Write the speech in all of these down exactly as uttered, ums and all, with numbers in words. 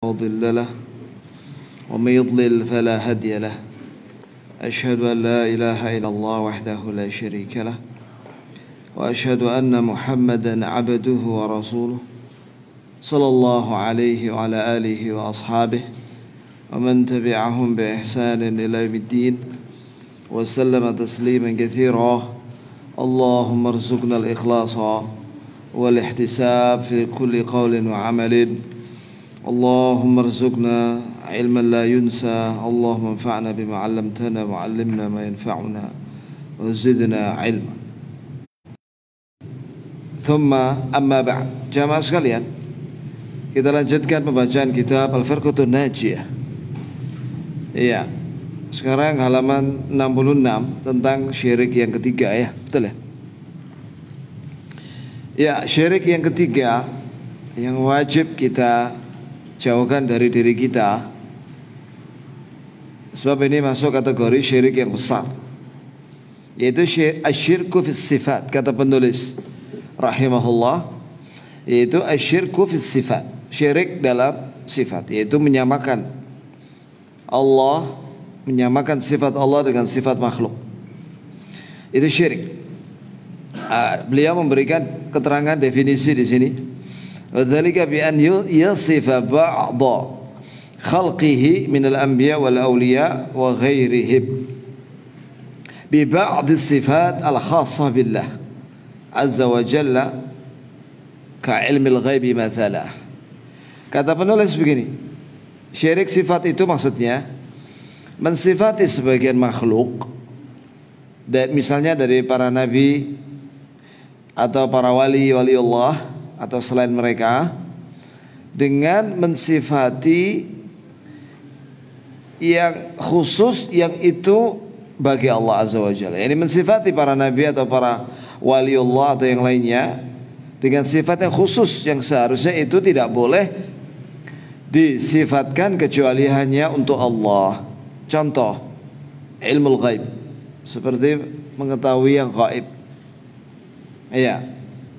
مضل له ومن يضلل فلا هادي له أشهد أن لا إله إلا الله وحده لا شريك له وأشهد أن محمدا عبده ورسوله صلى الله عليه وعلى آله وأصحابه ومن تبعهم بإحسان إلى يوم الدين وسلم تسليما كثيرا اللهم ارزقنا الإخلاص والاحتساب في كل قول وعمل اللهم ارزقنا علما لا ينسى اللهم انفعنا بما علمتنا وعلمنا ما ينفعنا وزدنا علما. ثم أما بعد, jamaah sekalian, kita lanjutkan pembacaan kitab Al-Firqatun Najiyah. Iya, sekarang halaman enam puluh enam tentang syirik yang ketiga, ya, betul ya? Ya, syirik yang ketiga yang wajib kita jauhkan dari diri kita, sebab ini masuk kategori syirik yang besar, yaitu asyirku fis sifat. Kata penulis rahimahullah, yaitu asyirku fis sifat, syirik dalam sifat, yaitu menyamakan Allah, menyamakan sifat Allah dengan sifat makhluk. Itu syirik. Beliau memberikan keterangan definisi di sini. وذلك بأن يصف بعض خلقه من الأنبياء والأولياء وغيرهم ببعض الصفات الخاصة بالله عز وجل كعلم الغيب مثلا. Kata penulis begini, syirik sifat itu maksudnya mensifati sebagian makhluk, misalnya dari para nabi atau para wali wali Allah atau selain mereka, dengan mensifati yang khusus yang itu bagi Allah Azza wa Jalla. Yani mensifati para nabi atau para wali Allah atau yang lainnya dengan sifat yang khusus yang seharusnya itu tidak boleh disifatkan kecuali hanya untuk Allah. Contoh, ilmu ghaib, seperti mengetahui yang gaib. Iya,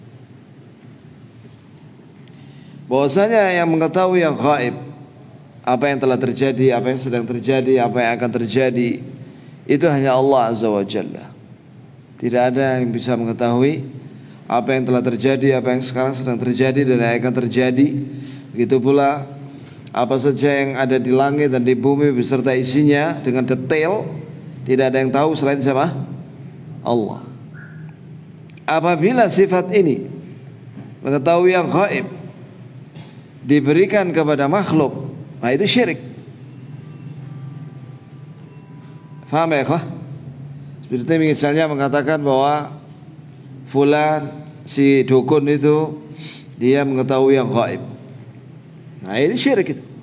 bahwasanya yang mengetahui yang gaib, apa yang telah terjadi, apa yang sedang terjadi, apa yang akan terjadi, itu hanya Allah Azza wa Jalla. Tidak ada yang bisa mengetahui apa yang telah terjadi, apa yang sekarang sedang terjadi dan yang akan terjadi. Begitu pula apa saja yang ada di langit dan di bumi beserta isinya dengan detail, tidak ada yang tahu selain siapa? Allah. Apabila sifat ini, mengetahui yang gaib, diberikan kepada makhluk, nah itu syirik. Faham ya kah? Seperti misalnya mengatakan bahwa fulan, si dukun itu, dia mengetahui yang gaib. Nah ini syirik itu.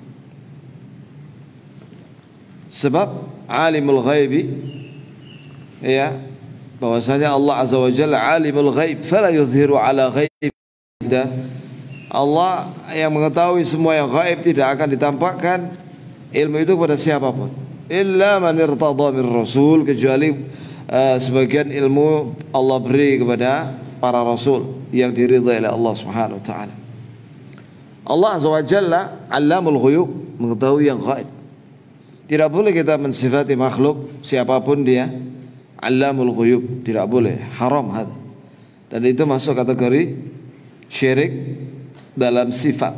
Sebab alimul ghaibi, ya, bahwasanya Allah Azza wa Jalla alimul ghaib, fala yuzhiru ala ghaib. Allah yang mengetahui semua yang gaib tidak akan ditampakkan ilmu itu kepada siapapun, illa man irtada min rasul, kecuali uh, sebagian ilmu Allah beri kepada para rasul yang diridhai oleh Allah Subhanahu wa taala. Allah Azza wa Jalla Allamul Ghuyub, mengetahui yang gaib. Tidak boleh kita mensifati makhluk siapapun dia Allamul Ghuyub, tidak boleh, haram hal. Dan itu masuk kategori syirik dalam sifat.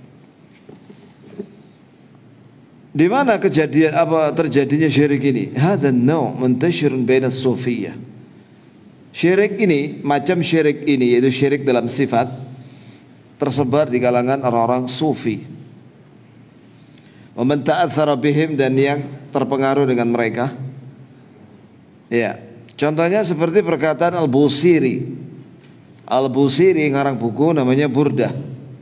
Di mana kejadian apa terjadinya syirik ini? Hadzal naw' muntashirun baina as-sufiyyah. Syirik ini, macam syirik ini, yaitu syirik dalam sifat, tersebar di kalangan orang-orang sufi. Wa man ta'athara bihim, dan yang terpengaruh dengan mereka. Ya, contohnya seperti perkataan Al-Busiri. Al-Busiri ngarang buku namanya Burdah.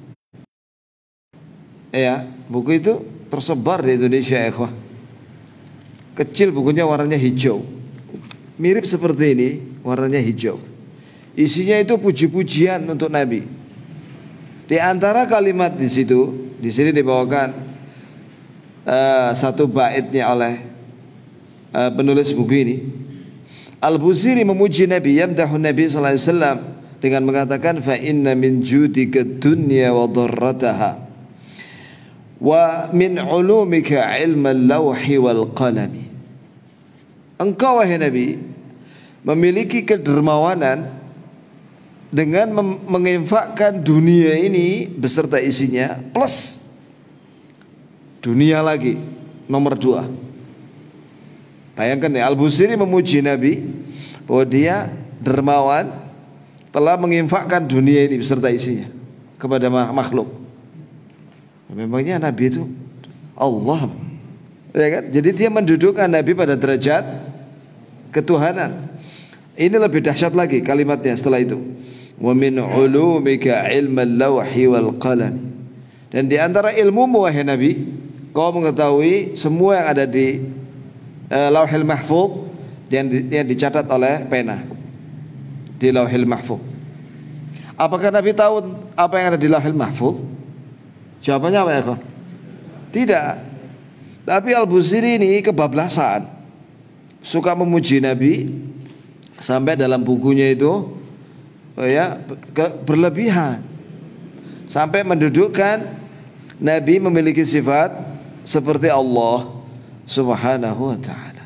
Ya, buku itu tersebar di Indonesia, ikhwah. Kecil bukunya, warnanya hijau. Mirip seperti ini, warnanya hijau. Isinya itu puji-pujian untuk Nabi. Di antara kalimat di situ, di sini dibawakan uh, satu baitnya oleh uh, penulis buku ini. Al-Busiri memuji Nabi, yamdahu Nabi sallallahu alaihi wasallam dengan mengatakan, fa inna min judika dunya wa dharrataha wa min ulumika ilmal lawhi wal qalami. Engkau wahai Nabi memiliki kedermawanan dengan menginfakkan dunia ini beserta isinya plus dunia lagi nomor dua. Bayangkan ya, Al-Busiri memuji Nabi bahwa dia dermawan telah menginfakkan dunia ini beserta isinya kepada makhluk. Memangnya Nabi itu Allah, ya kan? Jadi dia mendudukkan Nabi pada derajat ketuhanan. Ini lebih dahsyat lagi kalimatnya setelah itu. Wa min ulumika ilmal lawhi wal qalam. Dan di antara ilmu wahai Nabi, kau mengetahui semua yang ada di uh, Lauhil Mahfuz yang, di, yang dicatat oleh pena di Lauhil Mahfuz. Apakah Nabi tahu apa yang ada di Lauhil Mahfuz? Jawabannya apa ya, kok? Tidak. Tapi Al-Busiri ini kebablasan, suka memuji Nabi sampai dalam bukunya itu oh ya ke, berlebihan sampai mendudukkan Nabi memiliki sifat seperti Allah Subhanahu wa ta'ala.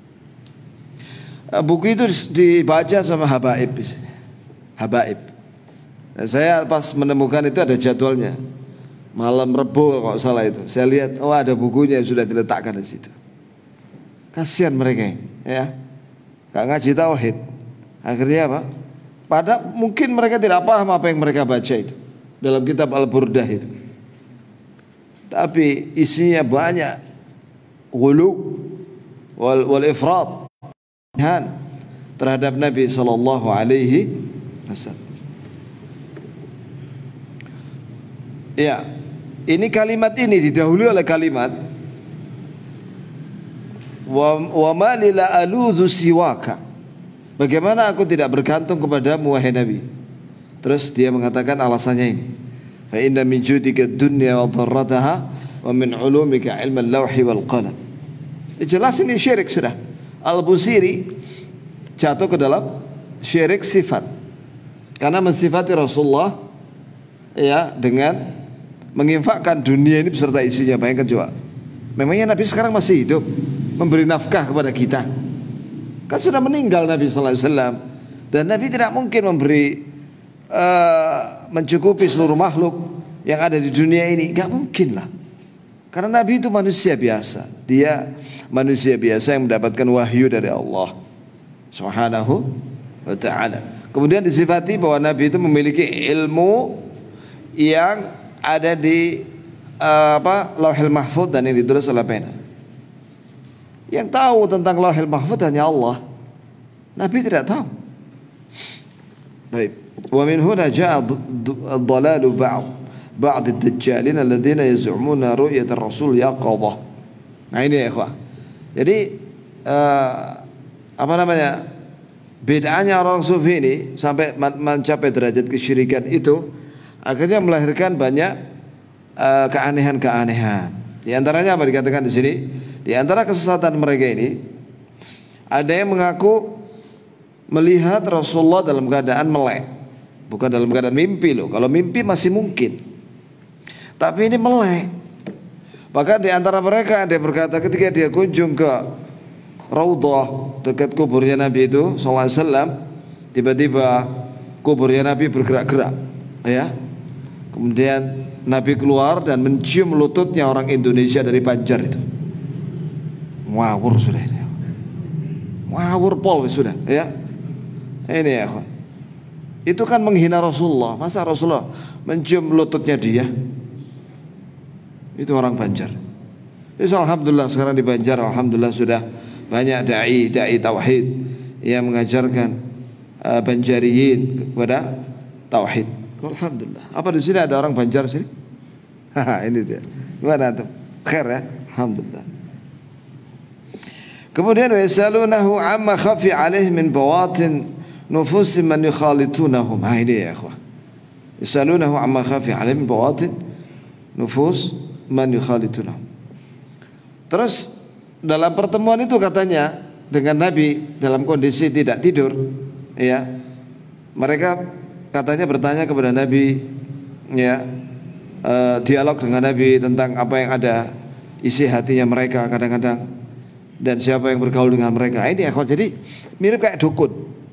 Buku itu dibaca sama habaib. Habaib. Saya pas menemukan itu ada jadwalnya. Malam Rebo kalau salah itu. Saya lihat oh ada bukunya sudah diletakkan di situ. Kasihan mereka ini, ya. Gak ngaji tauhid. Akhirnya apa? Pada mungkin mereka tidak paham apa yang mereka baca itu dalam kitab Al-Burdah itu. Tapi isinya banyak ghulu wal, wal ifrat terhadap Nabi sallallahu alaihi wasallam. Ya, ini kalimat ini didahului oleh kalimat wa wa ma lila aludhu siwaka. Bagaimana aku tidak bergantung kepadamu wahai Nabi? Terus dia mengatakan alasannya ini. Fa inna min judika dunya wa dharrataha wa min ulumika ilma al-lawhi wal qalam. Jelas ini syirik sudah. Al-Busiri jatuh ke dalam syirik sifat. Karena mensifati Rasulullah ya dengan menginfakkan dunia ini beserta isinya. Bayangkan coba. Memangnya Nabi sekarang masih hidup memberi nafkah kepada kita? Kan sudah meninggal Nabi sallallahu alaihi wasallam. Dan Nabi tidak mungkin memberi uh, mencukupi seluruh makhluk yang ada di dunia ini. Gak mungkin lah. Karena Nabi itu manusia biasa. Dia manusia biasa yang mendapatkan wahyu dari Allah Subhanahu wa ta'ala. Kemudian disifati bahwa Nabi itu memiliki ilmu yang ada di uh, apa Lauhil Mahfuz dan yang ditulis oleh pena. Yang tahu tentang Lauhil Mahfuz hanya Allah. Nabi tidak tahu. Baik. Wa min huna jaa ad-dhalalu ba'd ba'd ad-dajjalin alladziina yaz'umuna ru'yat ar-rasul yaqadha. Nah ini ya ikhwah. Jadi uh, apa namanya? Bedanya orang sufi ini sampai mencapai derajat kesyirikan itu akhirnya melahirkan banyak uh, keanehan-keanehan. Di antaranya apa dikatakan di sini? Di antara kesesatan mereka ini ada yang mengaku melihat Rasulullah dalam keadaan melek. Bukan dalam keadaan mimpi loh. Kalau mimpi masih mungkin. Tapi ini melek. Bahkan di antara mereka ada yang berkata ketika dia kunjung ke Raudhah dekat kuburnya Nabi itu sallallahu alaihi wasallam, tiba-tiba kuburnya Nabi bergerak-gerak, ya. Kemudian Nabi keluar dan mencium lututnya orang Indonesia dari Banjar itu. Ngawur sudah ini. Ngawur pol sudah, ya. Ini ya, kawan. Itu kan menghina Rasulullah. Masa Rasulullah mencium lututnya dia? Itu orang Banjar. Jadi alhamdulillah sekarang di Banjar alhamdulillah sudah banyak dai dai tauhid yang mengajarkan uh, Banjariyin kepada tauhid. Alhamdulillah. Apa di sini ada orang Banjar sini? Haha, ini dia. Gimana tuh? Khair ya? Alhamdulillah. Kemudian yasalunahu amma khafi alaihi min bawatin nufus man yukhalitunahum. Ha ini ya ikhwah. Yasalunahu amma khafi alaihi min bawatin nufus man yukhalitunahum. Terus dalam pertemuan itu katanya dengan Nabi dalam kondisi tidak tidur, ya. Mereka katanya bertanya kepada Nabi, ya, uh, dialog dengan Nabi tentang apa yang ada isi hatinya mereka kadang-kadang, dan siapa yang bergaul dengan mereka. Ini ikhwan, jadi mirip kayak dukun.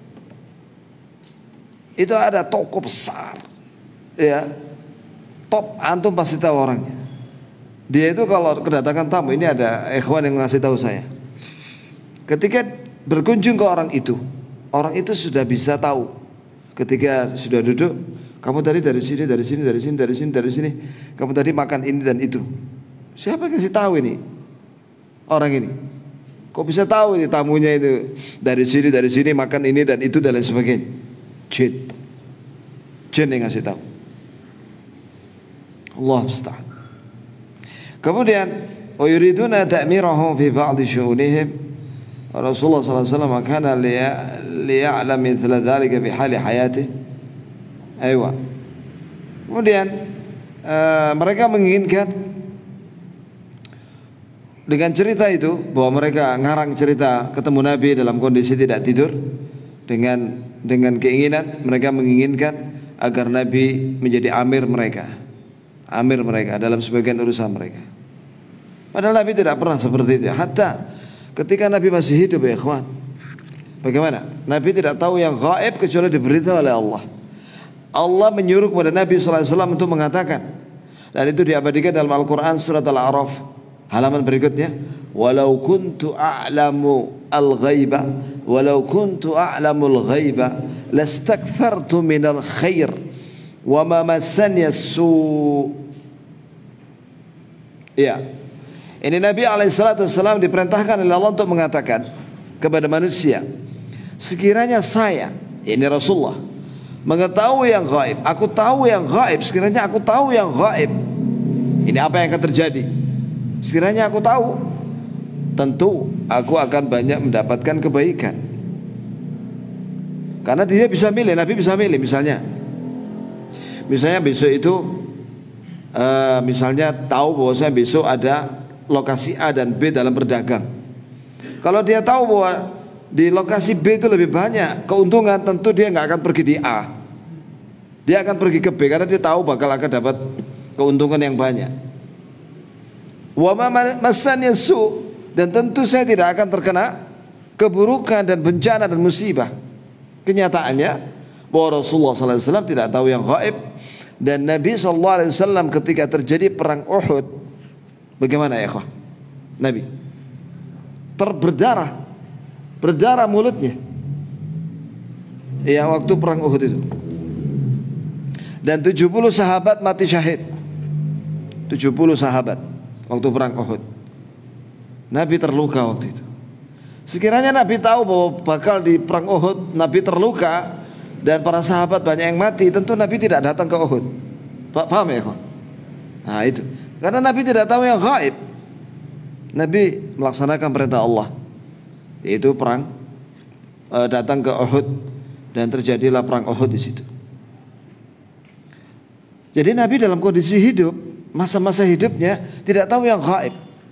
Itu ada toko besar, ya, top, antum pasti tahu orangnya. Dia itu kalau kedatangan tamu, ini ada ikhwan yang ngasih tahu saya, ketika berkunjung ke orang itu, orang itu sudah bisa tahu ketika sudah duduk, kamu tadi dari sini, dari sini, dari sini, dari sini, dari sini, kamu tadi makan ini dan itu. Siapa yang kasih tahu ini? Orang ini. Kok bisa tahu ini tamunya itu dari sini, dari sini, makan ini dan itu dan lain sebagainya? Jin. Jin yang ngasih tahu. Allah musta'an. Kemudian, wa yuriduna ta'mirahum fi ba'di syu'unihim. Rasulullah sallallahu alaihi wasallam kana liya'lam mithla dhalika fi hali hayatih. Aywa. Kemudian uh, mereka menginginkan dengan cerita itu, bahwa mereka ngarang cerita ketemu Nabi dalam kondisi tidak tidur, dengan dengan keinginan mereka menginginkan agar Nabi menjadi amir mereka, amir mereka dalam sebagian urusan mereka. Padahal Nabi tidak pernah seperti itu. Hatta ketika Nabi masih hidup, ya ikhwan, bagaimana? Nabi tidak tahu yang gaib kecuali diberitahu oleh Allah. Allah menyuruh kepada Nabi sallallahu alaihi wasallam untuk mengatakan, dan itu diabadikan dalam Al-Quran surat Al-A'raf halaman berikutnya, walau kuntu a'lamu al-ghaiba walau kuntu a'lamul ghaiba lastakthartu minal khair wa ma massani as-su'. Ya. Ini Nabi alaihi salatu wasallam diperintahkan oleh Allah untuk mengatakan kepada manusia, sekiranya saya, ini Rasulullah, mengetahui yang gaib, aku tahu yang gaib, sekiranya aku tahu yang gaib, ini apa yang akan terjadi, sekiranya aku tahu, tentu aku akan banyak mendapatkan kebaikan. Karena dia bisa milih, Nabi bisa milih. Misalnya Misalnya besok itu uh, misalnya tahu bahwa saya besok ada lokasi A dan B dalam berdagang. Kalau dia tahu bahwa di lokasi B itu lebih banyak keuntungan, tentu dia nggak akan pergi di A, dia akan pergi ke B karena dia tahu bakal akan dapat keuntungan yang banyak. Wa ma massani su, dan tentu saya tidak akan terkena keburukan dan bencana dan musibah. Kenyataannya bahwa Rasulullah sallallahu alaihi wasallam tidak tahu yang gaib, dan Nabi sallallahu alaihi wasallam ketika terjadi perang Uhud, bagaimana ya ikhwah? Nabi terberdarah, berdarah mulutnya, ya, waktu perang Uhud itu. Dan tujuh puluh sahabat mati syahid, tujuh puluh sahabat waktu perang Uhud. Nabi terluka waktu itu. Sekiranya Nabi tahu bahwa bakal di perang Uhud Nabi terluka dan para sahabat banyak yang mati, tentu Nabi tidak datang ke Uhud. Paham ya ikhwan? Nah itu, karena Nabi tidak tahu yang gaib. Nabi melaksanakan perintah Allah, yaitu perang, e, datang ke Uhud, dan terjadilah perang Uhud di situ. Jadi Nabi dalam kondisi hidup, masa-masa hidupnya tidak tahu yang gaib,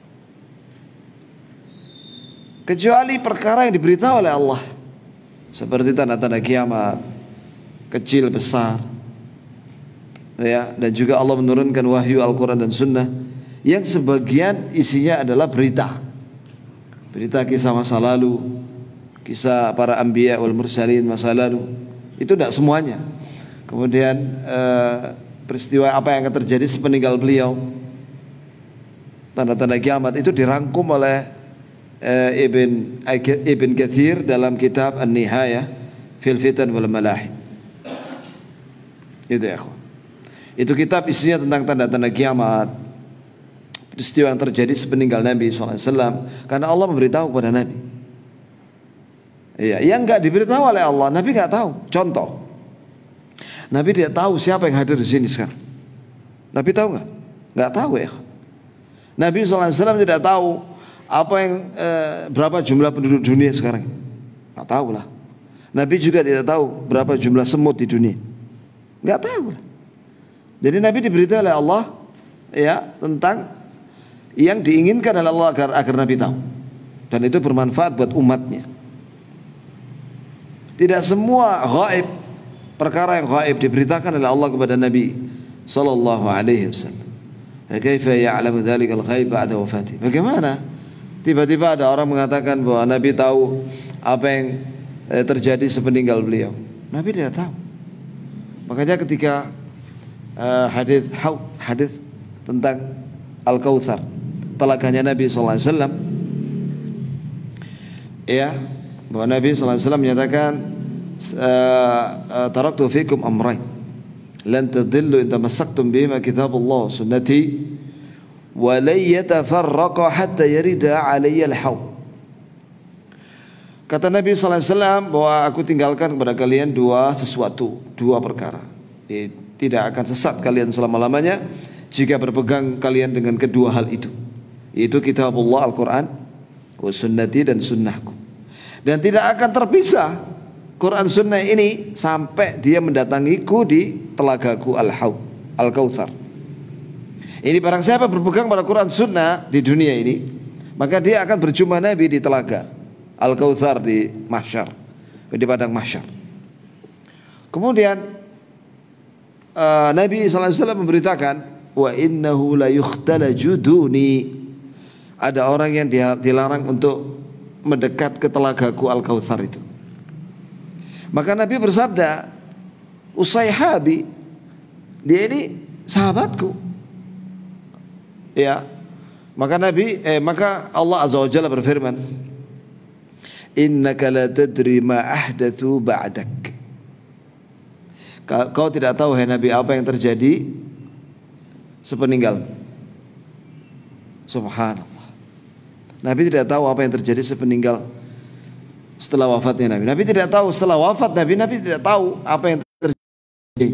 kecuali perkara yang diberitahu oleh Allah, seperti tanda-tanda kiamat, kecil besar, ya, dan juga Allah menurunkan wahyu Al-Quran dan Sunnah yang sebagian isinya adalah berita, berita kisah masa lalu, kisah para anbiya wal mursalin masa lalu. Itu tidak semuanya. Kemudian eh, peristiwa apa yang akan terjadi sepeninggal beliau, tanda-tanda kiamat, itu dirangkum oleh Ibn Ibn Katsir dalam kitab An-Nihayah fil Fitan wal Malahib. Itu ya ikhwan. Itu kitab isinya tentang tanda-tanda kiamat, peristiwa yang terjadi sepeninggal Nabi sallallahu alaihi wasallam, karena Allah memberitahu kepada Nabi. Iya, yang enggak diberitahu oleh Allah, Nabi enggak tahu. Contoh, Nabi tidak tahu siapa yang hadir di sini sekarang. Nabi tahu enggak? Enggak tahu ya. Nabi sallallahu alaihi wasallam tidak tahu apa yang eh, berapa jumlah penduduk dunia sekarang, nggak tahu lah. Nabi juga tidak tahu berapa jumlah semut di dunia, nggak tahu lah. Jadi Nabi diberitahu oleh Allah, ya, tentang yang diinginkan oleh Allah agar, agar Nabi tahu, dan itu bermanfaat buat umatnya. Tidak semua gaib, perkara yang gaib diberitakan oleh Allah kepada Nabi sallallahu alaihi wasallam. Kaifa ya'lamu dzalikal ghaib ba'da wafati? Bagaimana tiba-tiba ada orang mengatakan bahwa Nabi tahu apa yang eh, terjadi sepeninggal beliau? Nabi tidak tahu. Makanya ketika uh, hadis hadis tentang Al-Kautsar, telaganya Nabi sallallahu alaihi wasallam, ya, bahwa Nabi sallallahu alaihi wasallam menyatakan taraktu fikum amrayn lan tadillu in tamassaktum bihima kitabullah sunnati wa la yatafarraqa hatta yarida alayya al-haud. Kata Nabi sallallahu alaihi wasallam bahwa aku tinggalkan kepada kalian dua sesuatu, dua perkara. Tidak akan sesat kalian selama-lamanya jika berpegang kalian dengan kedua hal itu, yaitu kitabullah Al-Quran wa sunnati, dan sunnahku. Dan tidak akan terpisah Quran sunnah ini sampai dia mendatangiku di telagaku Al-Haud, Al-Kautsar. Ini barang siapa berpegang pada Quran sunnah di dunia ini, maka dia akan berjumpa Nabi di telaga Al-Kautsar di mahsyar, di padang mahsyar. Kemudian uh, Nabi sallallahu alaihi wasallam memberitakan, wa innahu la yukhtalaju duni, ada orang yang dilarang untuk mendekat ke telagaku Al-Kautsar itu. Maka Nabi bersabda, usayhabi, dia ini sahabatku. Ya. Maka Nabi eh maka Allah Azza wa Jalla berfirman, innaka la tadri ma ahdatsu ba'dak. Kau tidak tahu, hai Nabi, apa yang terjadi sepeninggal. Subhanallah. Nabi tidak tahu apa yang terjadi sepeninggal, setelah wafatnya Nabi. Nabi tidak tahu setelah wafat Nabi. Nabi tidak tahu apa yang terjadi.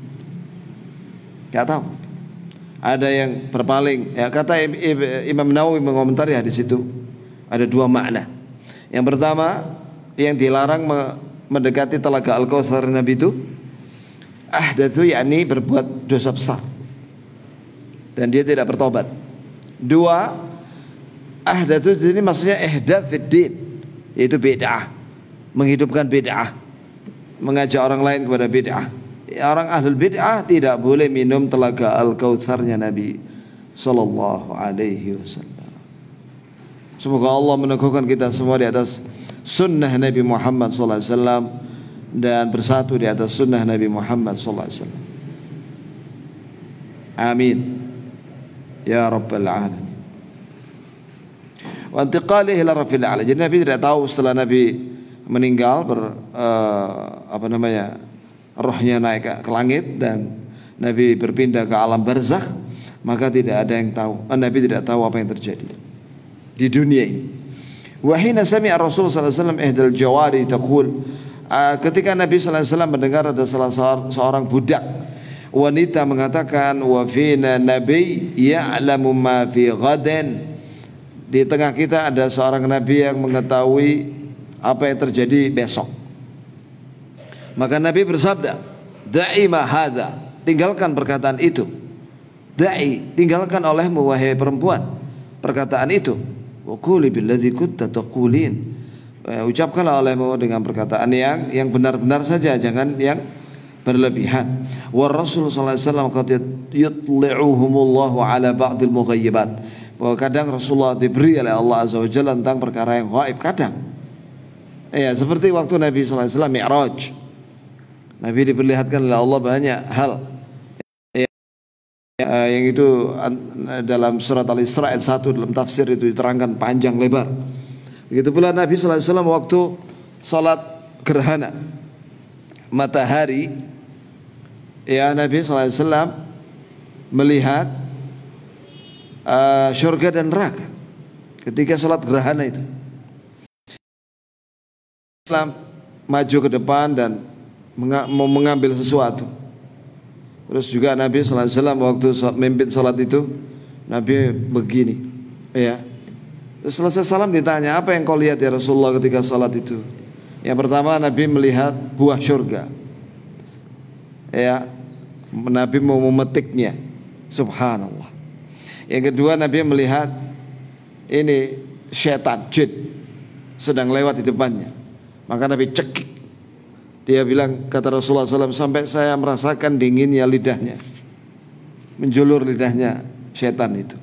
Tidak tahu. Ada yang berpaling. Ya, kata Imam Nawawi mengomentari hadis itu, ada dua makna. Yang pertama, yang dilarang mendekati telaga Al-Kautsar Nabi itu ahdatsu, yakni berbuat dosa besar dan dia tidak bertobat. Dua, ahdatsu ini maksudnya ihdats fid din, yaitu bid'ah, menghidupkan bid'ah, mengajak orang lain kepada bid'ah. Orang ahlul bid'ah tidak boleh minum telaga Al-Kautsarnya Nabi sallallahu alaihi wasallam. Semoga Allah meneguhkan kita semua di atas sunnah Nabi Muhammad sallallahu alaihi wasallam dan bersatu di atas sunnah Nabi Muhammad sallallahu alaihi wasallam. Amin ya rabbal alamin. Wa intiqalihi ila rafil a'la. Jadi Nabi tidak tahu setelah Nabi meninggal ber, uh, apa namanya rohnya naik ke langit dan Nabi berpindah ke alam barzakh, maka tidak ada yang tahu. Nabi tidak tahu apa yang terjadi di dunia ini. Wa hina sami'a Rasul sallallahu alaihi wasallam ihdal jawari taqul, ketika Nabi sallallahu alaihi wasallam mendengar ada salah seorang budak wanita mengatakan, wa fina nabi ya'lamu ma fi ghadan, di tengah kita ada seorang nabi yang mengetahui apa yang terjadi besok. Maka Nabi bersabda, da'i ma hadza, tinggalkan perkataan itu. Da'i, tinggalkan olehmu wahai perempuan perkataan itu. Wa quli billadzi kunta taqulin, ucapkanlah olehmu dengan perkataan yang yang benar-benar saja, jangan yang berlebihan. Wa Rasul sallallahu alaihi wasallam qad yutli'uhumullahu ala ba'dil mughayyibat, bahwa kadang Rasulullah diberi oleh Allah Azza wa Jalla tentang perkara yang gaib kadang. Ya, seperti waktu Nabi sallallahu alaihi wasallam Mi'raj. Nabi diperlihatkan oleh Allah banyak hal yang itu dalam surat Al-Isra ayat satu, dalam tafsir itu diterangkan panjang lebar. Begitu pula Nabi sallallahu alaihi wasallam waktu salat gerhana matahari, ya, Nabi sallallahu alaihi wasallam melihat uh, surga dan neraka ketika salat gerhana itu. Islam maju ke depan dan mau mengambil sesuatu. Terus juga Nabi sallallahu alaihi wasallam waktu memimpin salat itu, Nabi begini, ya. Terus selesai salam ditanya, apa yang kau lihat ya Rasulullah ketika salat itu? Yang pertama, Nabi melihat buah surga. Ya, Nabi mau memetiknya. Subhanallah. Yang kedua, Nabi melihat ini syaitan, jin sedang lewat di depannya. Maka Nabi cekik. Dia bilang, kata Rasulullah sallallahu alaihi wasallam, sampai saya merasakan dinginnya lidahnya. menjulur lidahnya setan itu.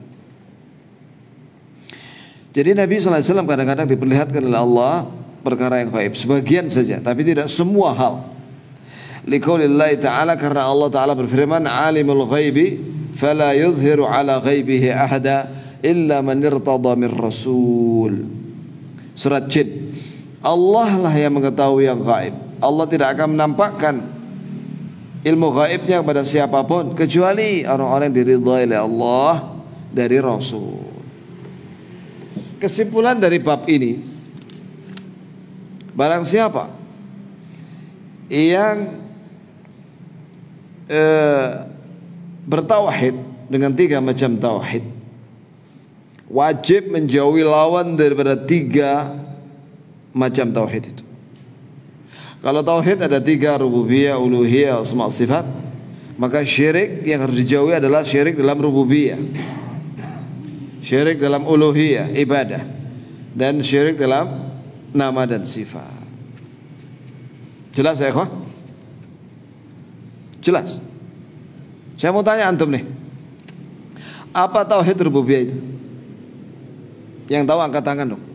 Jadi Nabi sallallahu alaihi wasallam kadang-kadang diperlihatkan oleh Allah perkara yang gaib, sebagian saja, tapi tidak semua hal. Liqaulillahi ta'ala, karena Allah Ta'ala berfirman, alimul ghaibi fala yuzhiru ala ghaibihi ahada illa man irtada min rasul. Surat Jin. Allah lah yang mengetahui yang gaib. Allah tidak akan menampakkan ilmu gaibnya kepada siapapun kecuali orang-orang yang diridhai oleh Allah dari Rasul. Kesimpulan dari bab ini, barang siapa yang eh, bertauhid dengan tiga macam tauhid, wajib menjauhi lawan daripada tiga macam tauhid itu. Kalau tauhid ada tiga, rububiyah, uluhiyah, asma sifat, maka syirik yang harus dijauhi adalah syirik dalam rububiyah, syirik dalam uluhiyah, ibadah, dan syirik dalam nama dan sifat. Jelas ya, kok? Jelas. Saya mau tanya antum nih, apa tauhid rububiyah itu? Yang tahu angkat tangan dong.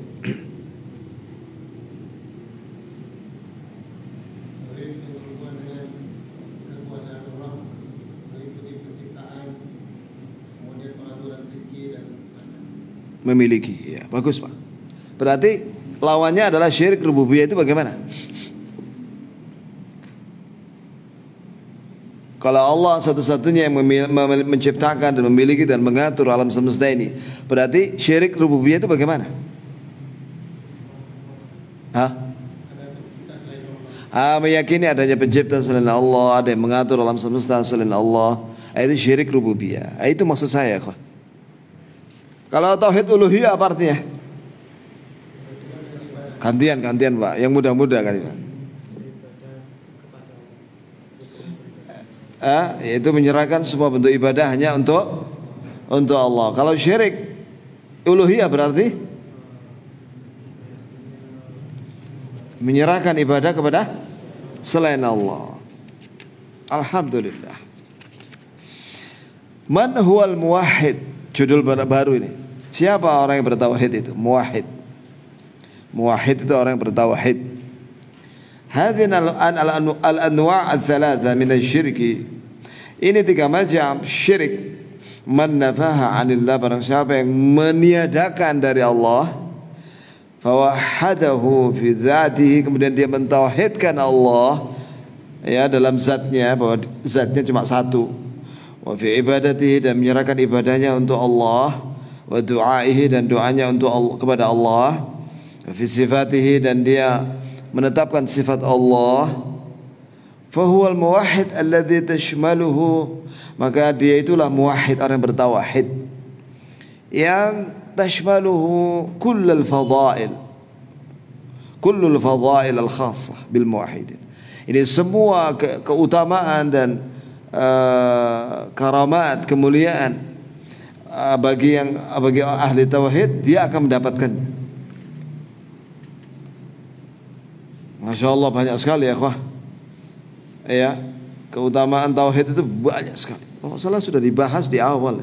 Memiliki, ya bagus Pak. Berarti lawannya adalah syirik rububiyah, itu bagaimana? Kalau Allah satu-satunya yang menciptakan dan memiliki dan mengatur alam semesta ini, berarti syirik rububiyah itu bagaimana? Hah? Ah, meyakini adanya pencipta selain Allah, ada yang mengatur alam semesta selain Allah, itu syirik rububiyah. Itu maksud saya, kok. Kalau tauhid uluhiyah apa artinya? Gantian-gantian Pak, yang mudah-mudah kali Pak. Eh, yaitu menyerahkan semua bentuk ibadah hanya untuk untuk Allah. Kalau syirik uluhiyah berarti menyerahkan ibadah kepada selain Allah. Alhamdulillah. Man huwal muwahhid, judul baru ini. Siapa orang yang bertauhid itu? Muwahhid. Muwahhid itu orang yang bertauhid. Hadhin al-anwa' al-thalatha min asy-syirki. Ini tiga macam syirik. Man nafaha 'anillah, barang siapa yang meniadakan dari Allah, fawahhadahu fi dzatihi, kemudian dia mentauhidkan Allah ya dalam zatnya, bahwa zatnya cuma satu. Wa fi ibadatihi, dan menyerahkan ibadahnya untuk Allah. Wa du'aihi, dan doanya untuk Allah, kepada Allah. Wa fi sifatihi, dan dia menetapkan sifat Allah. Fahuwal muwahhid alladhi tashmaluhu, maka dia itulah muwahhid, orang yang bertauhid yang tashmaluhu kullal fadail, kullul fadail al-khassah bil muwahhidin. Ini semua ke keutamaan dan uh, karamat, kemuliaan uh, bagi yang bagi ahli tauhid, dia akan mendapatkannya. Masya Allah, banyak sekali ya, akhwah. Ya, keutamaan tauhid itu banyak sekali. Oh, salah sudah dibahas di awal.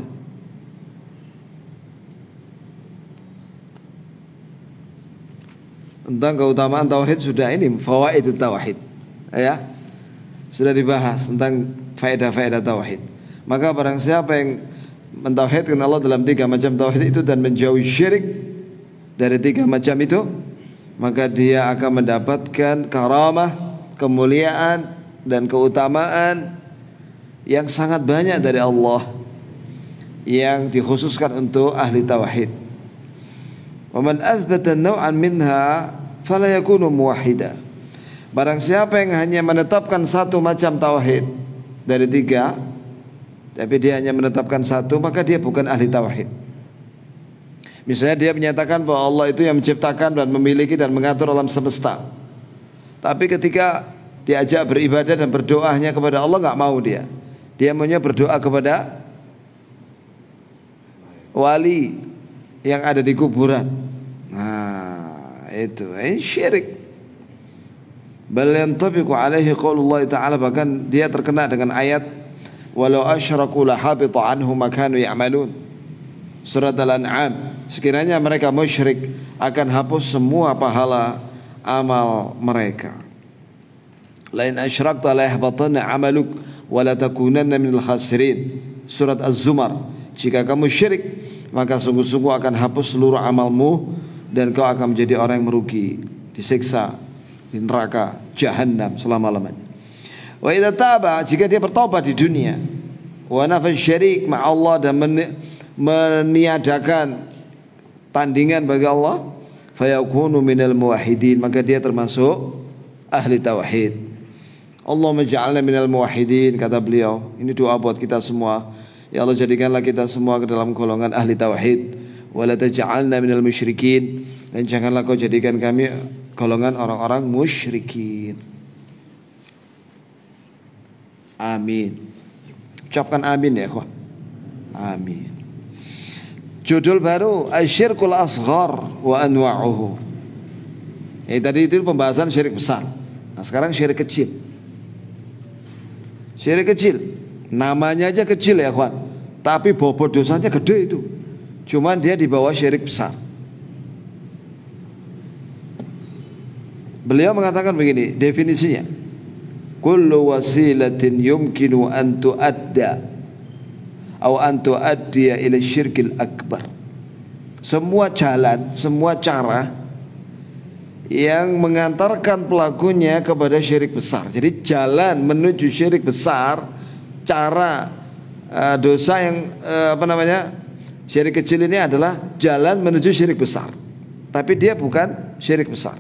Tentang keutamaan tauhid sudah ini fawaid tauhid. Ya. Sudah dibahas tentang faedah-faedah tauhid. Maka barang siapa yang mentauhidkan Allah dalam tiga macam tauhid itu dan menjauhi syirik dari tiga macam itu, maka dia akan mendapatkan karamah, kemuliaan dan keutamaan yang sangat banyak dari Allah yang dikhususkan untuk ahli tauhid. Wa man athbata naw'an minha fala yakunu muwahhida. Barang siapa yang hanya menetapkan satu macam tauhid dari tiga, tapi dia hanya menetapkan satu, maka dia bukan ahli tauhid. Misalnya dia menyatakan bahwa Allah itu yang menciptakan dan memiliki dan mengatur alam semesta, tapi ketika diajak beribadah dan berdoa hanya kepada Allah, nggak mau dia. Dia maunya berdoa kepada wali yang ada di kuburan. Nah, itu ini syirik. Bal yantabiqu alaihi qaulullah ta'ala, bahkan dia terkena dengan ayat walau asyraku la habita anhum ma kanu ya'malun. Surat Al-An'am. Sekiranya mereka musyrik akan hapus semua pahala amal mereka. Lain asyrakta la yahbatanna 'amaluk wa la takunanna minal khasirin. Surat Az-Zumar. Jika kamu syirik, maka sungguh-sungguh akan hapus seluruh amalmu dan kau akan menjadi orang yang merugi, disiksa di neraka Jahannam selama-lamanya. Wa idza taba, jika dia bertobat di dunia, wa nafas syirik ma Allah, dan meniadakan tandingan bagi Allah, fayakunu minal muwahhidin, maka dia termasuk ahli tauhid. Allahumma ja'alna minal muwahhidin, kata beliau. Ini doa buat kita semua. Ya Allah, jadikanlah kita semua ke dalam golongan ahli tauhid. Wa la taj'alna minal musyrikin, dan janganlah kau jadikan kami golongan orang-orang musyrikin. Amin. Ucapkan amin ya ikhwan. Amin. Judul baru Asyirkul Asghar wa Anwa'uhu. Eh, tadi itu pembahasan syirik besar. Nah sekarang syirik kecil. Syirik kecil, namanya aja kecil ya ikhwan, tapi bobot dosanya gede itu. Cuman dia di bawah syirik besar. Beliau mengatakan begini definisinya: kullu wasilatin yumkinu an tu'adda atau an tu'addiya ila syirkil akbar. Semua jalan, semua cara yang mengantarkan pelakunya kepada syirik besar. Jadi jalan menuju syirik besar, cara uh, dosa yang uh, apa namanya syirik kecil ini adalah jalan menuju syirik besar, tapi dia bukan syirik besar.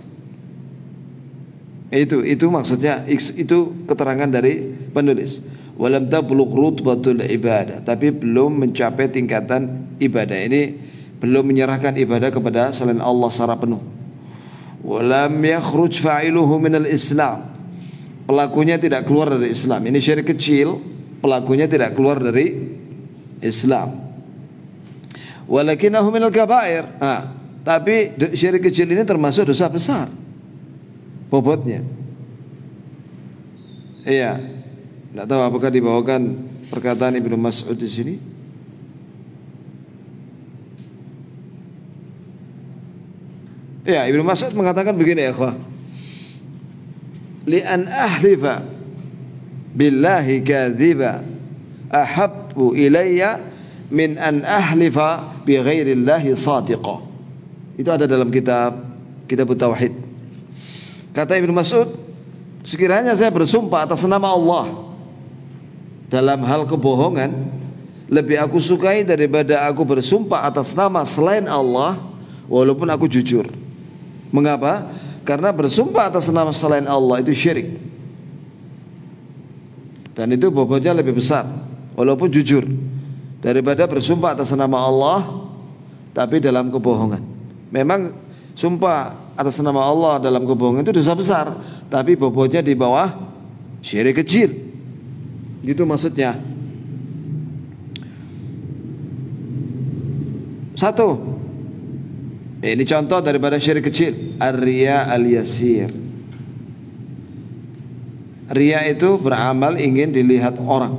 Itu itu maksudnya, itu keterangan dari penulis. Walam tablugh rutbatul ibadah, tapi belum mencapai tingkatan ibadah. Ini belum menyerahkan ibadah kepada selain Allah secara penuh. Walam yakhruj fa'iluhu minal Islam, pelakunya tidak keluar dari Islam. Ini syirik kecil, pelakunya tidak keluar dari Islam. Walakinahu minal kabair. Nah, tapi syirik kecil ini termasuk dosa besar bobotnya. Iya. Tidak tahu apakah dibawakan perkataan Ibnu Mas'ud di sini. Ya, Ibnu Mas'ud mengatakan begini ya ikhwah. Li an ahlifa billahi kadhiba ahabbu ilayya min an ahlifa bi ghairillahi sadiqa. Itu ada dalam kitab Kitab Tauhid. Kata Ibnu Mas'ud, sekiranya saya bersumpah atas nama Allah dalam hal kebohongan, lebih aku sukai daripada aku bersumpah atas nama selain Allah walaupun aku jujur. Mengapa? Karena bersumpah atas nama selain Allah itu syirik, dan itu bobotnya lebih besar walaupun jujur, daripada bersumpah atas nama Allah tapi dalam kebohongan. Memang sumpah atas nama Allah dalam kebohongan itu dosa besar, tapi bobotnya di bawah syirik kecil. Gitu maksudnya. Satu, ini contoh daripada syirik kecil, ar-riya al-yasir. Riya itu beramal ingin dilihat orang.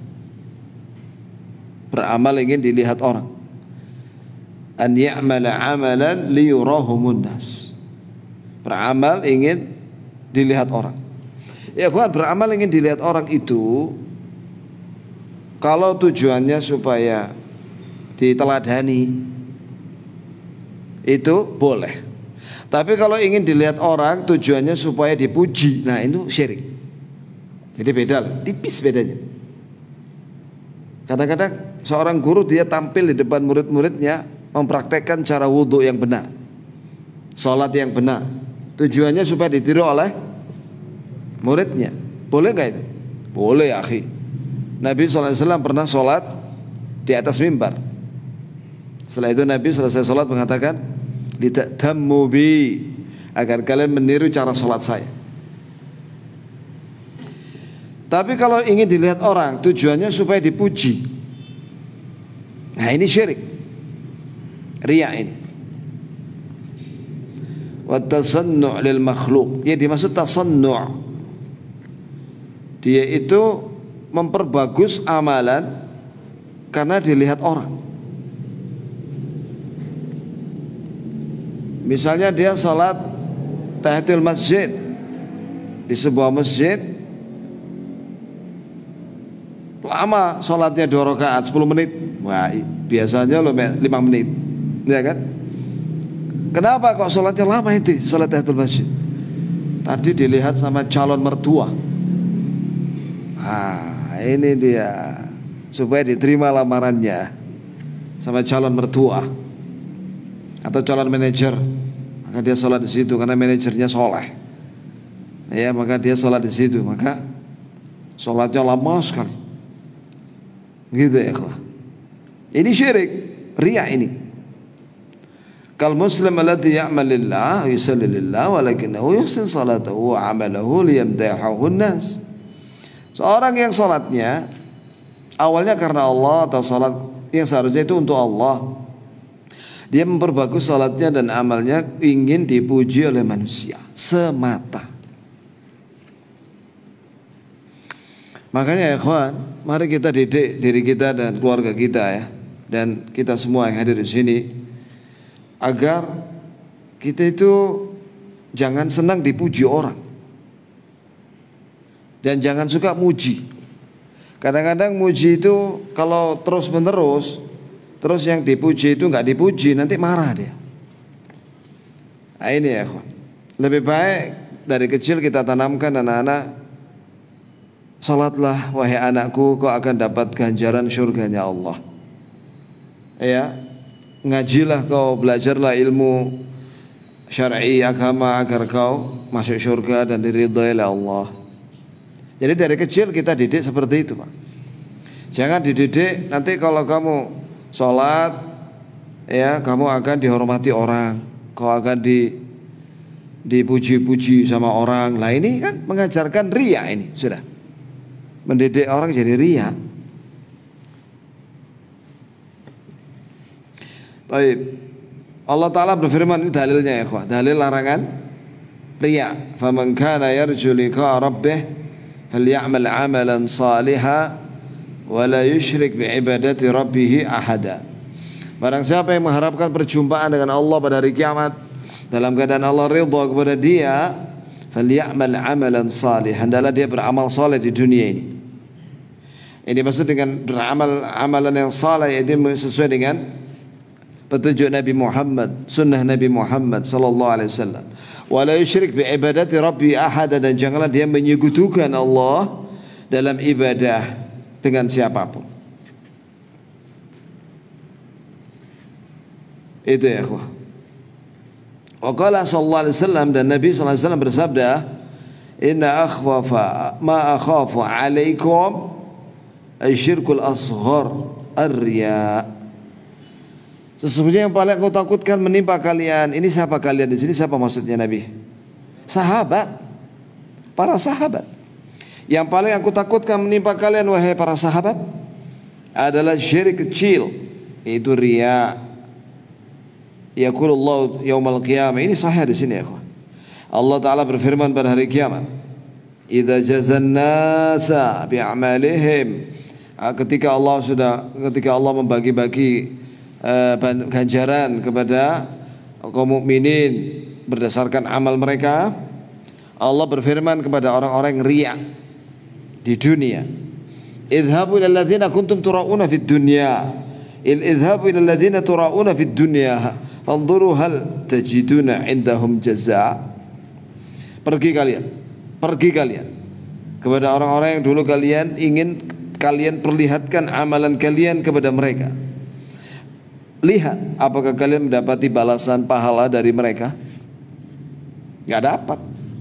Beramal ingin dilihat orang. An ya'mala amalan liyurahumun nas. Beramal ingin dilihat orang. Ya kawan, beramal ingin dilihat orang itu, kalau tujuannya supaya diteladani, itu boleh. Tapi kalau ingin dilihat orang tujuannya supaya dipuji, nah itu syirik. Jadi beda, tipis bedanya. Kadang-kadang seorang guru dia tampil di depan murid-muridnya mempraktekkan cara wudhu yang benar, sholat yang benar, tujuannya supaya ditiru oleh muridnya. Boleh nggak itu? Boleh ya akhi. Nabi shallallahu alaihi wasallam pernah sholat di atas mimbar. Setelah itu Nabi selesai sholat mengatakan, litammu bi, agar kalian meniru cara sholat saya. Tapi kalau ingin dilihat orang tujuannya supaya dipuji, nah ini syirik, riya ini. Wa tasannu' lil makhluk, ya dimaksud tasannu', dia itu memperbagus amalan karena dilihat orang. Misalnya dia salat tahiyatul masjid di sebuah masjid, lama salatnya dua rakaat sepuluh menit. Wah, biasanya lo lima menit, ya kan? Kenapa kok salatnya lama itu? Salat tahiyatul masjid. Tadi dilihat sama calon mertua. Ah, ini dia, supaya diterima lamarannya sama calon mertua atau calon manajer, maka dia sholat di situ karena manajernya soleh. Ya, maka dia sholat di situ, maka sholatnya lama sekali. Gitu ya, ikhwah. Ini syirik, riya ini. Kal muslim alladhi ya'mal lillah wa yusalli lillah walakinahu yuhsin salatahu wa 'amalahu liyamdahahu an-nas. Seorang yang sholatnya awalnya karena Allah atau sholat yang seharusnya itu untuk Allah, dia memperbagus sholatnya dan amalnya ingin dipuji oleh manusia semata. Makanya ya ikhwan, mari kita didik diri kita dan keluarga kita ya, dan kita semua yang hadir di sini, agar kita itu jangan senang dipuji orang dan jangan suka muji. Kadang-kadang muji itu kalau terus menerus, terus yang dipuji itu nggak dipuji, nanti marah dia. Nah ini ya ikhwan, lebih baik dari kecil kita tanamkan anak-anak, salatlah wahai anakku, kau akan dapat ganjaran surganya Allah. Ya, ngajilah kau, belajarlah ilmu syar'i agama agar kau masuk surga dan diridhai oleh Allah. Jadi dari kecil kita didik seperti itu, Pak. Jangan dididik nanti kalau kamu sholat, ya kamu akan dihormati orang, kau akan di dipuji-puji sama orang. Lah ini kan mengajarkan riya, ini sudah mendidik orang jadi riya. Baik, Allah Ta'ala berfirman, ini dalilnya ya ikhwah, dalil larangan riya. Faman kana yarju liqa rabbih falyamal amalan salihan wa la yusyrik biibadati rabbih ahada. Barang siapa yang mengharapkan perjumpaan dengan Allah pada hari kiamat dalam keadaan Allah ridha kepada dia, falyamal amalan salihan, hendaklah dia beramal saleh di dunia ini. Ini maksud dengan beramal amalan yang saleh itu sesuai dengan petunjuk Nabi Muhammad, sunnah Nabi Muhammad sallallahu alaihi wasallam. Wa la yusyrik bi ibadati rabbi ahada, dan janganlah dia menyekutukan Allah dalam ibadah dengan siapapun. Itu ya ikhwah. Wa qala sallallahu alaihi wasallam, dan Nabi sallallahu alaihi wasallam bersabda, inna akhwafa ma akhafu alaikum asyirkul asghar ar-riya. Sesungguhnya yang paling aku takutkan menimpa kalian, ini siapa kalian di sini? Siapa maksudnya Nabi? Sahabat, para sahabat. Yang paling aku takutkan menimpa kalian wahai para sahabat adalah syirik kecil, itu riya. Yaqulullah yaumal qiyamah, ini sahih di sini ya ikhwan. Allah Ta'ala berfirman pada hari kiamat, idza jazan nasa bi'amalihim, ketika Allah sudah ketika Allah membagi-bagi Uh, ganjaran kepada kaum mukminin berdasarkan amal mereka, Allah berfirman kepada orang-orang yang riya di dunia, idhabu ila alladzina kuntum turauna fid dunya, il idhabu ila alladzina turauna fid dunya fanzuru hal tajiduna indahum jazaa. Pergi kalian, pergi kalian kepada orang-orang yang dulu kalian ingin kalian perlihatkan amalan kalian kepada mereka. Lihat, apakah kalian mendapati balasan pahala dari mereka? Gak dapat.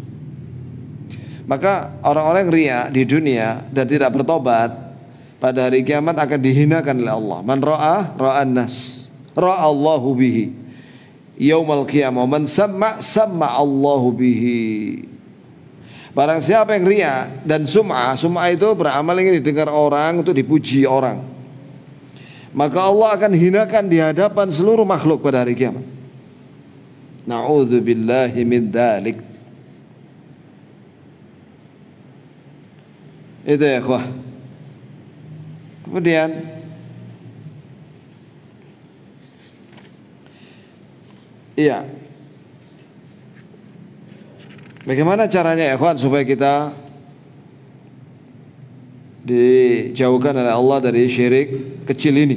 Maka orang-orang riya di dunia dan tidak bertobat, pada hari kiamat akan dihinakan oleh Allah. Man ra'a ra'an nas, ra'a Allahu bihi yaumal qiyamah, man samma samma Allahu bihi. Barang siapa yang riya dan sum'ah, sum'ah itu beramal ingin didengar orang, untuk dipuji orang, maka Allah akan hinakan di hadapan seluruh makhluk pada hari kiamat. Na'udzubillahi min dzalik. Itu ya ikhwah. Kemudian iya, bagaimana caranya ya kawan supaya kita dijauhkan oleh Allah dari syirik kecil ini?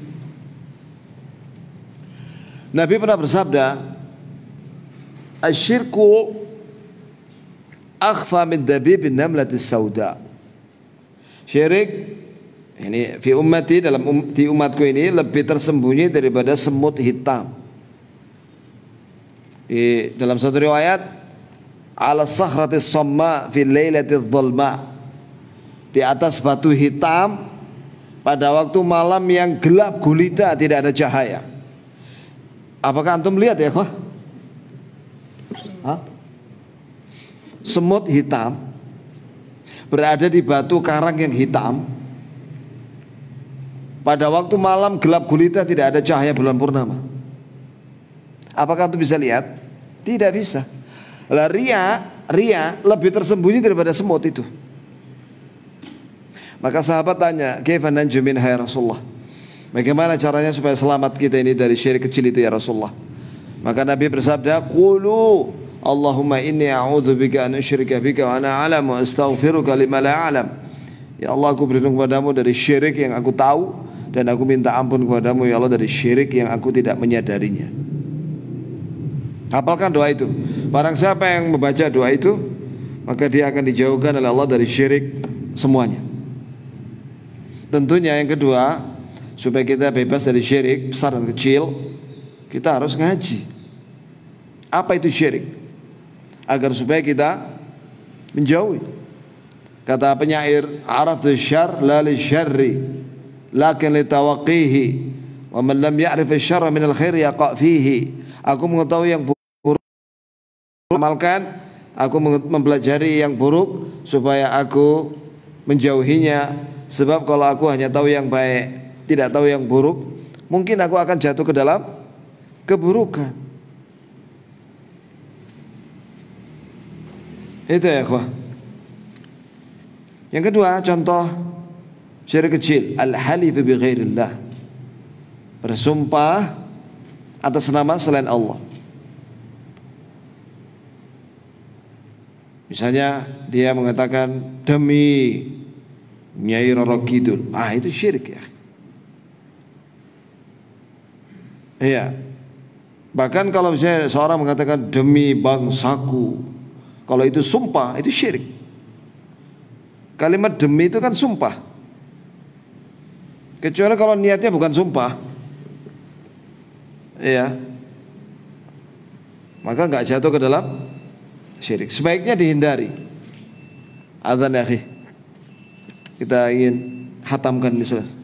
Nabi pernah bersabda, "Asyirku akhfa min dabibin namlatis sauda." Syirik ini fi ummati, dalam um, di umatku ini lebih tersembunyi daripada semut hitam. Di dalam satu riwayat, ala sakhratis samma fi lailatil dhulma, di atas batu hitam pada waktu malam yang gelap gulita, tidak ada cahaya. Apakah antum lihat ya, Pak? Hah? Semut hitam berada di batu karang yang hitam pada waktu malam gelap gulita, tidak ada cahaya bulan purnama. Apakah antum bisa lihat? Tidak bisa. Lah ria, ria lebih tersembunyi daripada semut itu. Maka sahabat tanya, "Kaifa nanju minha ya Rasulullah?" Bagaimana caranya supaya selamat kita ini dari syirik kecil itu ya Rasulullah? Maka Nabi bersabda, "Qulu Allahumma inni a'udzubika an usyrika bika wa ana a'lam wa astaghfiruka lima la a'lam." Ya Allah, aku berlindung kepadamu dari syirik yang aku tahu, dan aku minta ampun kepadamu ya Allah dari syirik yang aku tidak menyadarinya. Hafalkan doa itu. Barang siapa yang membaca doa itu, maka dia akan dijauhkan oleh Allah dari syirik semuanya. Tentunya yang kedua, supaya kita bebas dari syirik besar dan kecil, kita harus ngaji. Apa itu syirik? Agar supaya kita menjauhi. Kata penyair, "Araftu syarr la li syarri, lakin li tawaqihi, wa man lam ya'rif asy-syarra min al-khair yaqa fihi." Aku mengetahui yang buruk, amalkan. Aku mempelajari yang buruk supaya aku menjauhinya. Sebab kalau aku hanya tahu yang baik, tidak tahu yang buruk, mungkin aku akan jatuh ke dalam keburukan. Itu ya ikhwah. Yang kedua, contoh syirik kecil, al-halif bi ghairillah, bersumpah atas nama selain Allah. Misalnya dia mengatakan demi Nyai Roro Kidul, ah itu syirik ya. Iya. Bahkan kalau misalnya seorang mengatakan demi bangsaku, kalau itu sumpah, itu syirik. Kalimat demi itu kan sumpah. Kecuali kalau niatnya bukan sumpah, iya, maka nggak jatuh ke dalam syirik. Sebaiknya dihindari. Adzan ya akhi, kita ingin hatamkan ini selesai.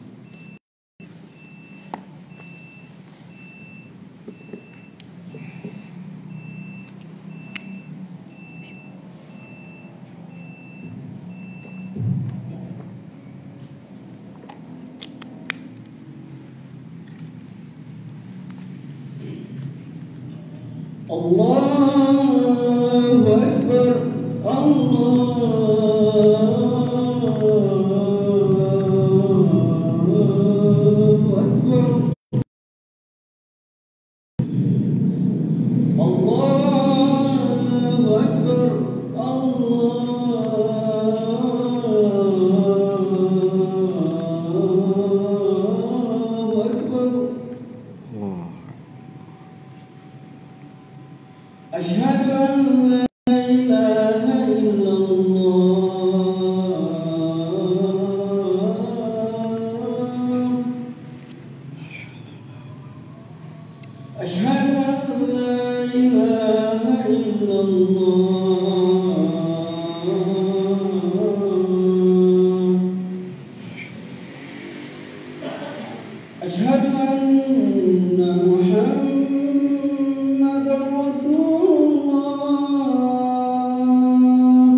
Allahu Akbar, Allahu Akbar, Allahu Akbar, Allahu Akbar. Asyhadu an la ilaha illallah. Asyhadu an la ilaha illallah. Asyhadu anna Muhammadar Rasulullah.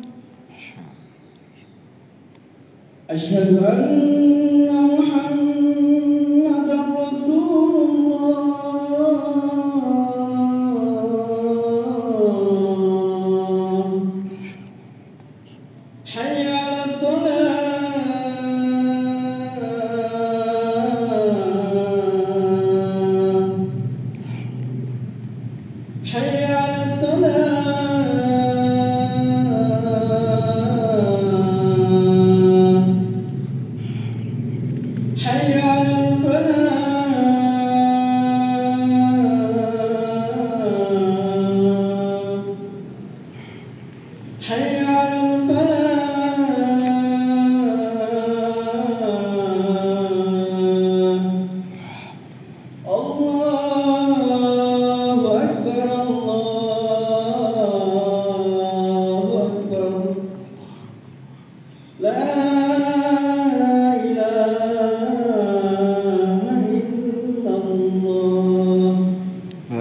Asyhadu anna Muhammadar Rasulullah.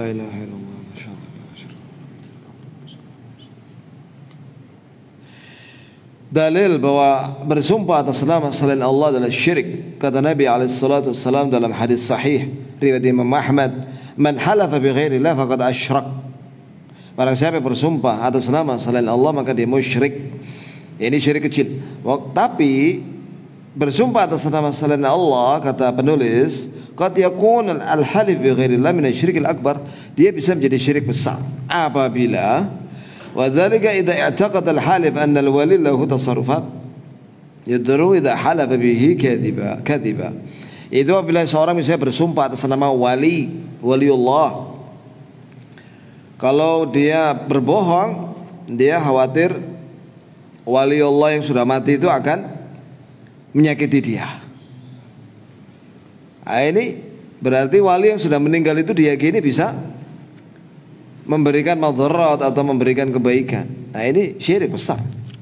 La ilaha illallah. Dalil bahwa bersumpah atas nama selain Allah adalah syirik. Kata Nabi alaihi salatu wassalam dalam hadis sahih riwayat Imam Ahmad, "Man halafa bi ghairillah faqad asyrak." Barang siapa bersumpah atas nama selain Allah maka dia musyrik. Ini syirik kecil. Tapi bersumpah atas nama selain Allah, kata penulis, qad yakun al-halif bi ghairillah min asy-syirkil akbar, dia bisa menjadi syirik besar apabila wa dzalika idza i'taqada al-halif anna al-wali lahu tasarrufat yadru idza halafa bihi kadhiba kadhiba. Itu apabila seorang misalnya bersumpah atas nama wali, waliullah, kalau dia berbohong, dia khawatir waliullah yang sudah mati itu akan menyakiti dia. Nah, ini berarti wali yang sudah meninggal itu diyakini bisa memberikan madharat atau memberikan kebaikan. Nah, ini syirik besar.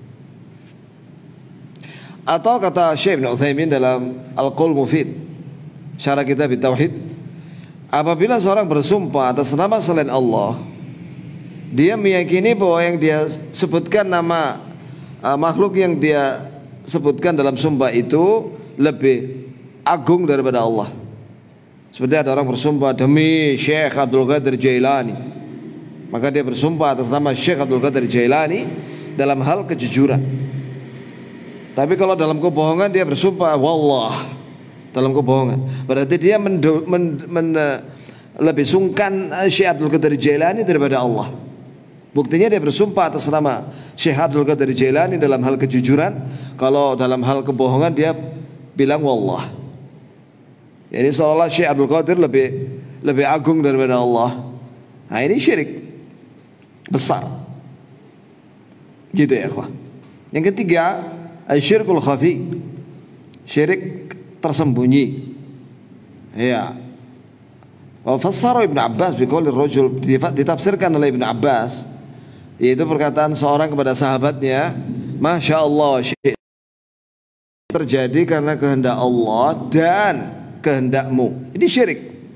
Atau kata Syekh Ibnu Utsaimin dalam Al-Qaul Mufid, syarah kitab Tauhid, apabila seorang bersumpah atas nama selain Allah, dia meyakini bahwa yang dia sebutkan nama uh, makhluk yang dia sebutkan dalam sumpah itu lebih agung daripada Allah. Seperti ada orang bersumpah demi Syekh Abdul Qadir Jailani, maka dia bersumpah atas nama Syekh Abdul Qadir Jailani dalam hal kejujuran. Tapi kalau dalam kebohongan dia bersumpah wallah, dalam kebohongan, berarti dia mendo, men, men, lebih sungkan Syekh Abdul Qadir Jailani daripada Allah. Buktinya dia bersumpah atas nama Syekh Abdul Qadir Jailani dalam hal kejujuran, kalau dalam hal kebohongan dia bilang wallah. Ini seolah Syekh Abdul Qadir lebih lebih agung daripada Allah. Nah, ini syirik besar. Gitu ya, ikhwah. Yang ketiga, asyirkul khafi, syirik tersembunyi. Ya. Wa fassara Ibnu Abbas bi qouli rajul, ditafsirkan oleh Ibnu Abbas, yaitu perkataan seorang kepada sahabatnya, Masya Allah, syirik terjadi karena kehendak Allah dan kehendakmu. Ini syirik.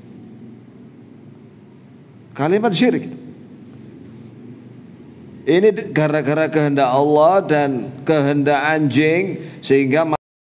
Kalimat syirik. Ini gara-gara kehendak Allah dan kehendak anjing sehingga